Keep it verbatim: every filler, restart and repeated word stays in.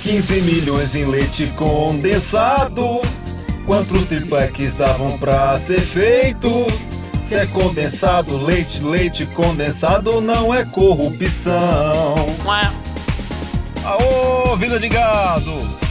quinze milhões em leite condensado. Quantos triplex davam pra ser feito? Se é condensado, leite, leite condensado não é corrupção. Aô, vida de gado!